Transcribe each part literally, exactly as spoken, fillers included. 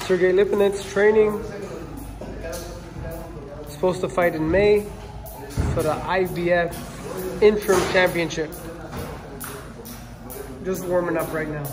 Sergei Lipinets training. Supposed to fight in May for the I B F interim championship. Just warming up right now.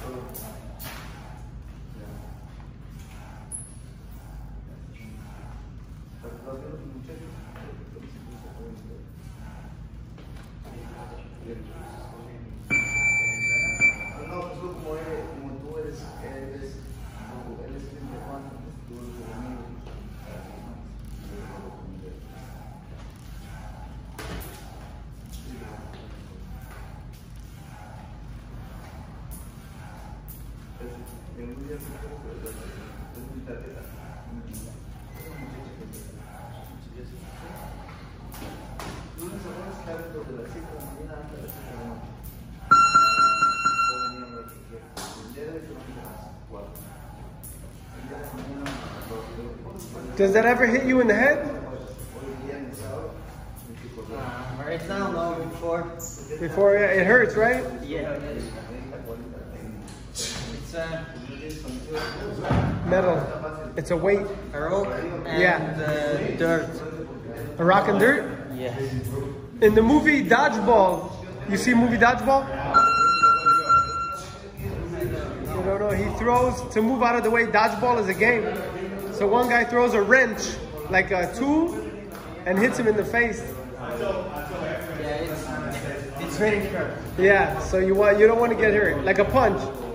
Does that ever hit you in the head? Uh, right now, no, before. Before, yeah, it hurts, right? Yeah, it is. It's uh, metal. It's a weight. a rock and Yeah. uh, dirt. A rock and dirt? Yeah. In the movie Dodgeball, you see movie Dodgeball? You don't know, he throws, to move out of the way, dodgeball is a game. So one guy throws a wrench, like a tool, and hits him in the face. Yeah, it's, it's very sharp. Yeah, so you want you don't want to get hurt, like a punch.